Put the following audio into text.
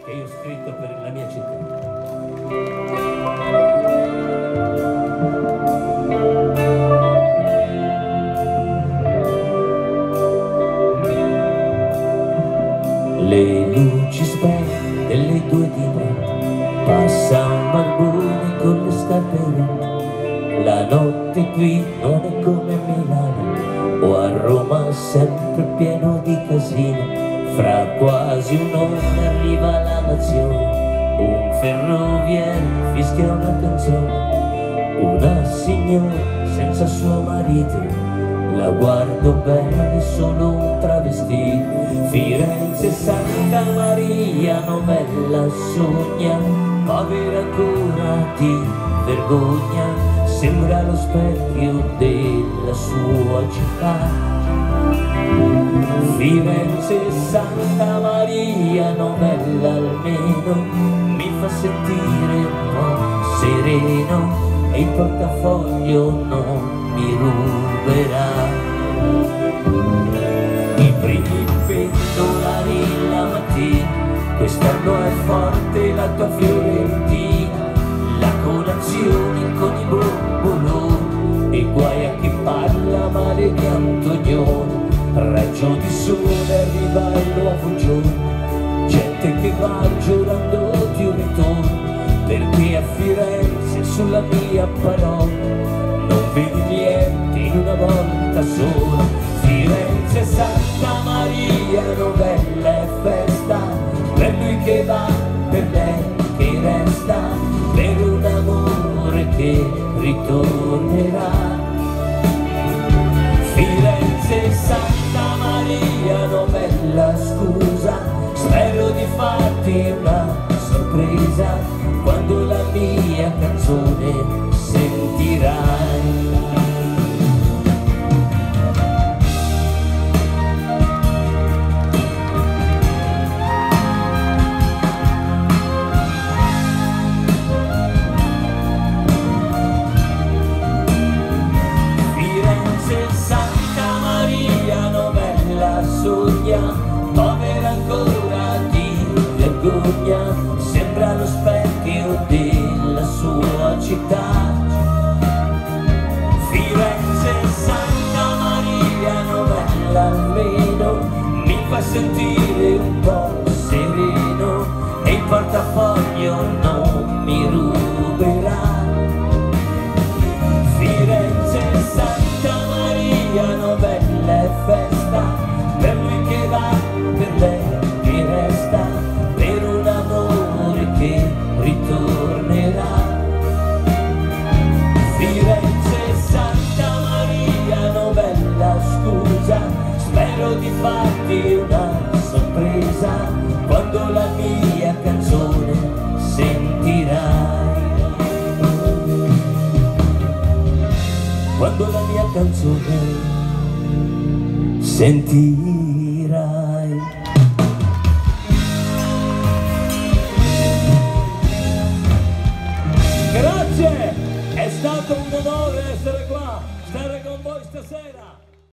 che io ho scritto per la mia città. Le luci spente delle 2 di notte, passa un barbone con le scarpe rotte. La notte qui non è come a Milano o a Roma, sempre pieno di casino. Fra quasi un'ora arriva la nazione, un ferroviere fischia una canzone. Una signora senza suo marito, la guardo bene, solo un travestito. Firenze, Santa Maria, novella sogna, povera ancora di vergogna, sembra lo specchio della sua città. Firenze, Santa Maria, novella almeno, mi fa sentire un po' sereno, e il portafoglio non mi ruberà. I primi pendolari la mattina, quest'anno è forte la tua Fiorentina, la colazione con i bomboloni, e guai a chi parla male di Antonioni. Raggio di sole arriva il nuovo giorno, gente che va giurandoti un ritorno, perché a Firenze sulla mia parola non vedi niente in una volta sola. Firenze, Santa Maria, novella e festa, per lui che va, per lei che resta, per un amore che ritornerà. Firenze, Santa Maria, novella scusa, spero di farti una sorpresa quando la mia canzone sentirai. Povera ancora di vergogna, sembra lo specchio della sua città. Firenze, Santa Maria, novella almeno, mi fa sentire un po' sereno, e il portafoglio non mi ruberà. Firenze, Santa Maria, novella e festa, per lui che va, per lei che resta, per un amore che ritornerà. Firenze, Santa Maria, novella scusa, spero di farti una sorpresa quando la mia canzone sentirai. Quando la mia canzone sentirai.